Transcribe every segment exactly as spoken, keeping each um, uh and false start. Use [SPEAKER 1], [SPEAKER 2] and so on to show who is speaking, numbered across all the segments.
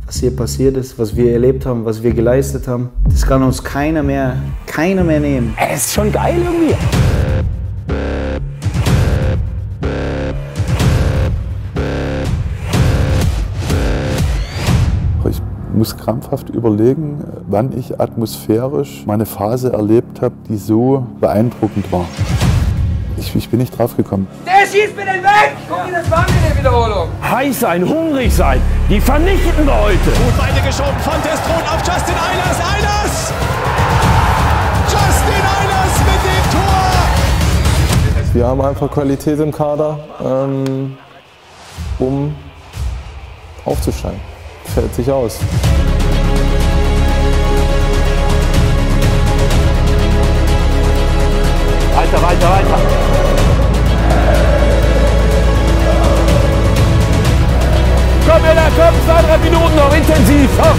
[SPEAKER 1] was hier passiert ist, was wir erlebt haben, was wir geleistet haben. Das kann uns keiner mehr, keiner mehr nehmen.
[SPEAKER 2] Es ist schon geil irgendwie.
[SPEAKER 3] Ich muss krampfhaft überlegen, wann ich atmosphärisch meine Phase erlebt habe, die so beeindruckend war. Ich, ich bin nicht drauf gekommen.
[SPEAKER 4] Der schießt mir den weg! Guck dir das war in der Wiederholung.
[SPEAKER 2] Heiß sein, hungrig sein, die vernichten wir heute.
[SPEAKER 5] Gut beide geschoben von Testrot auf Justin Eilers. Eilers! Justin Eilers mit dem Tor!
[SPEAKER 6] Wir haben einfach Qualität im Kader, ähm, um aufzusteigen. Fällt sich aus.
[SPEAKER 2] Weiter, weiter, weiter. Komm, Männer, komm, zwei, drei Minuten noch intensiv. Hopp.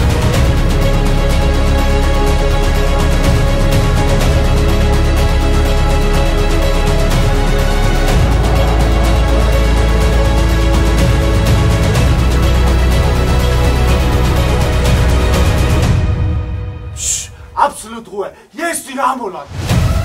[SPEAKER 7] Absolut Ruhe. Hier ist Dynamoland.